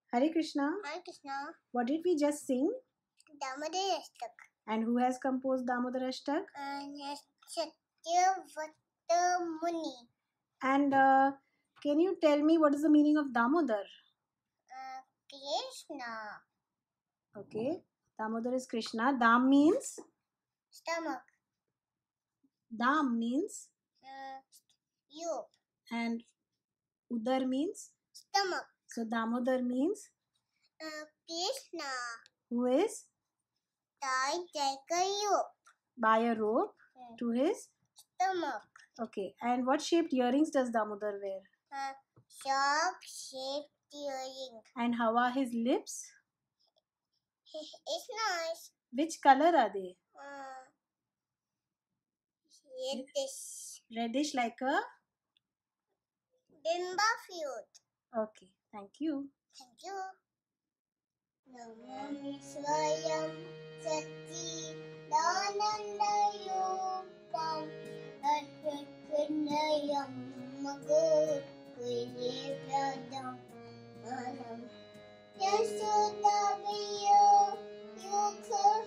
Hare Krishna. Hare Krishna. What did we just sing? Damodarastaka. And who has composed Damodarastaka? Satyavrata Muni. And can you tell me what is the meaning of Damodar? Krishna. Okay. Damodar is Krishna. Dam means? Stomach. Dam means? You. And Udar means? Stomach. So Damodar means? Krishna. Who is? Tied like a rope. By a rope to his? Stomach. Okay. And what shaped earrings does Damodar wear? Shark shaped earring. And how are his lips? It's nice. Which color are they? Reddish. Reddish like a? Bimba fruit. Okay. Thank you. Thank you. Namami Swayam Sati Danandayopam Atvakunayam Magur Kuyepradam Manam Yasodaviyo Yukha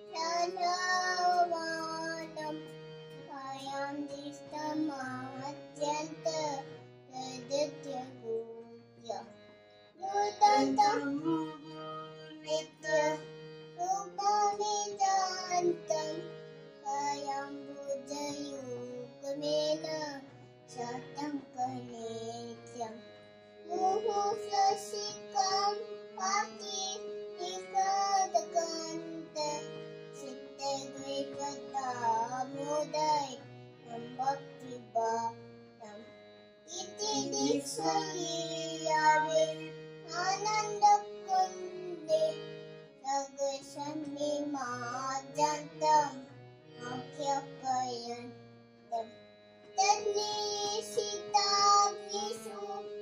Nanavanam Payam Distama Atyanta Raditya Gupya Yudantam Nitya Rupanidantam Kayam Buddhayukamena Satam Kanetyam Muhu Sasikam Pati Nikadakanta Sitte Gripata Mudai Bhakti Bhaktam Iti Dikshayave Ananda Kunde Sagasami Majantam Akhyapayantam Tadni Sita Visu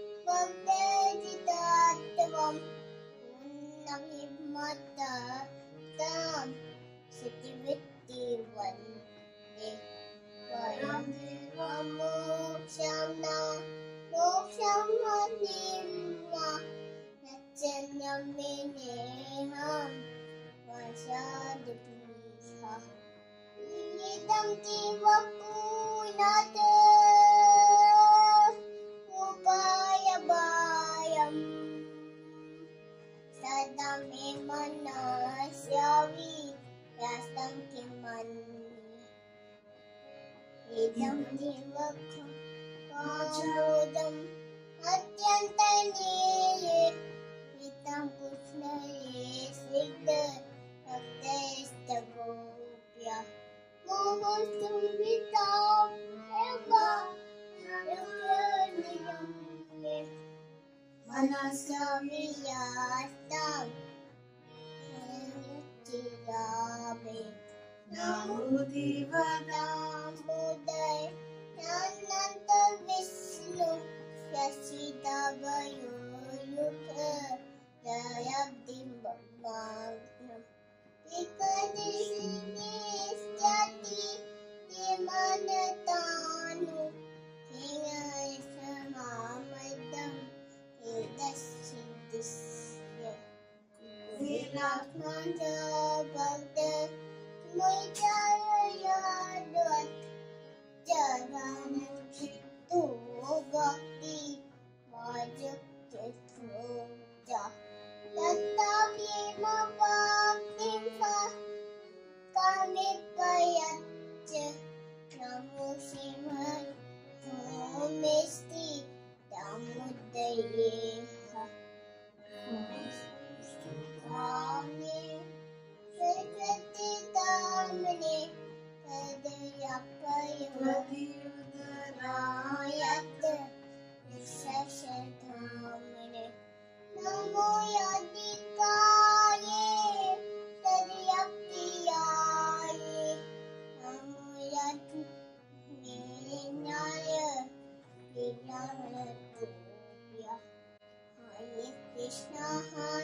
Bhagdajitattvam Unnahimata Tam Sativitti Vande Vayam Mokshana Mokshamanimma Nachanyamineham Vasadipisa Yidam Tivapunata Upayabhayam Sadame Manasyavi Yastam Kimani Idam Divakam Pamodam Atyantaniye Vitam Pushnaye Sigda Bhaktestagopya Mohostum Vitam Eva Narakyaniyam Manasami Yastam Tirabe Namudivadam Buddhay Nananta Vishnu Yasidavayo Yukha Jayabdim Magnam Vikadisinis Jati Dimanatanu Kingaisamamadam Idasiddhisya Vilas Manja Bhakta Moitaya Yadvat Jaganan Chitu Bhakti Vajakya Yattavima Bhaktimva Kamikayatya Namo Shivaya Omesti Damodayeha Kami Sajati Damane Kadayapayudarayat Sashatamane Namo Yadikaye Sadyapiyaye Namo Yadinaya Vilamatubhya Hare Krishna